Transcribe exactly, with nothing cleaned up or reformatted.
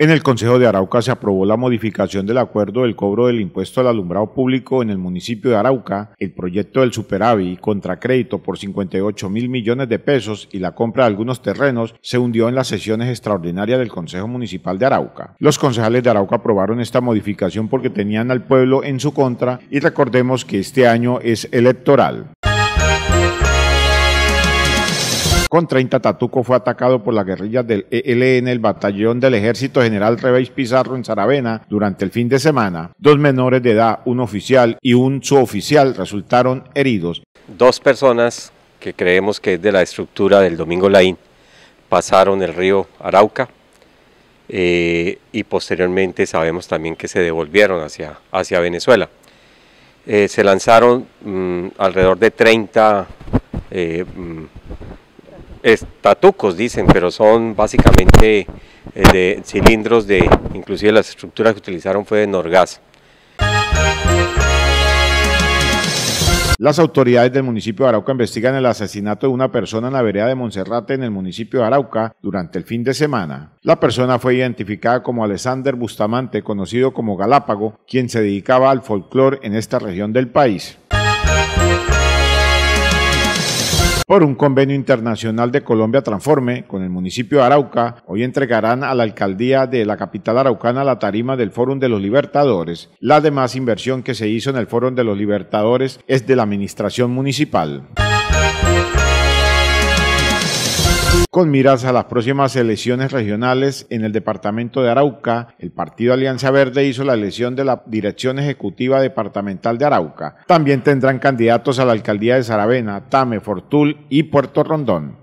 En el Consejo de Arauca se aprobó la modificación del acuerdo del cobro del impuesto al alumbrado público en el municipio de Arauca, el proyecto del superávit contra crédito por cincuenta y ocho mil millones de pesos y la compra de algunos terrenos se hundió en las sesiones extraordinarias del Consejo Municipal de Arauca. Los concejales de Arauca aprobaron esta modificación porque tenían al pueblo en su contra y recordemos que este año es electoral. Con treinta, Tatuco fue atacado por las guerrillas del E L N, el batallón del Ejército General Reveis Pizarro en Saravena durante el fin de semana. Dos menores de edad, un oficial y un suboficial, resultaron heridos. Dos personas que creemos que es de la estructura del Domingo Laín pasaron el río Arauca eh, y posteriormente sabemos también que se devolvieron hacia, hacia Venezuela. Eh, se lanzaron mmm, alrededor de treinta eh, mmm, tatucos, dicen, pero son básicamente eh, de cilindros de, inclusive las estructuras que utilizaron fue de Norgas. Las autoridades del municipio de Arauca investigan el asesinato de una persona en la vereda de Monserrate en el municipio de Arauca durante el fin de semana. La persona fue identificada como Alexander Bustamante, conocido como Galápago, quien se dedicaba al folclore en esta región del país. Por un convenio internacional de Colombia Transforme con el municipio de Arauca, hoy entregarán a la alcaldía de la capital araucana la tarima del Fórum de los Libertadores. La demás inversión que se hizo en el Fórum de los Libertadores es de la administración municipal. Con miras a las próximas elecciones regionales en el departamento de Arauca, el partido Alianza Verde hizo la elección de la Dirección Ejecutiva Departamental de Arauca. También tendrán candidatos a la alcaldía de Saravena, Tame, Fortul y Puerto Rondón.